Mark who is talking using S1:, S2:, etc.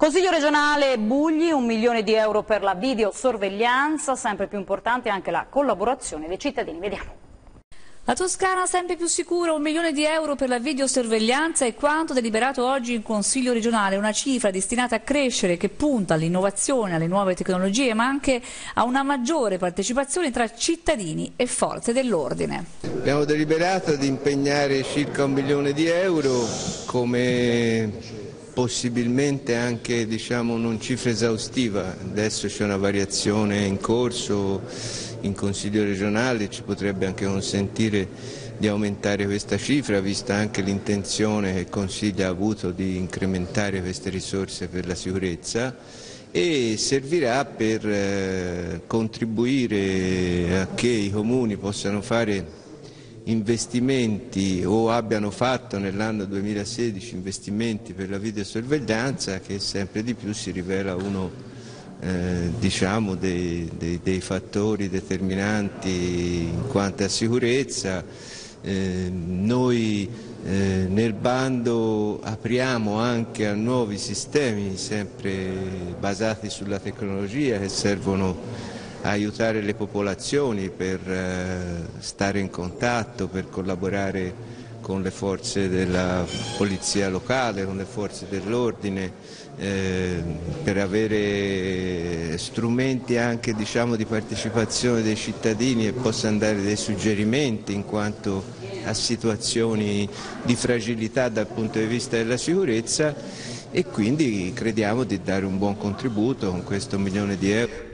S1: Consiglio regionale Bugli, 1 milione di euro per la videosorveglianza, sempre più importante anche la collaborazione dei cittadini. Vediamo.
S2: La Toscana sempre più sicura, 1 milione di euro per la videosorveglianza è quanto deliberato oggi in Consiglio regionale, una cifra destinata a crescere che punta all'innovazione, alle nuove tecnologie, ma anche a una maggiore partecipazione tra cittadini e forze dell'ordine.
S3: Abbiamo deliberato di impegnare circa 1 milione di euro come possibilmente anche non cifra esaustiva, adesso c'è una variazione in corso in Consiglio regionale, ci potrebbe anche consentire di aumentare questa cifra, vista anche l'intenzione che il Consiglio ha avuto di incrementare queste risorse per la sicurezza, e servirà per contribuire a che i comuni possano fare investimenti o abbiano fatto nell'anno 2016 investimenti per la videosorveglianza, che sempre di più si rivela uno dei fattori determinanti in quanto a sicurezza. Noi nel bando apriamo anche a nuovi sistemi sempre basati sulla tecnologia che servono a aiutare le popolazioni per stare in contatto, per collaborare con le forze della polizia locale, con le forze dell'ordine, per avere strumenti anche di partecipazione dei cittadini e possano dare dei suggerimenti in quanto a situazioni di fragilità dal punto di vista della sicurezza, e quindi crediamo di dare un buon contributo con questo 1 milione di euro.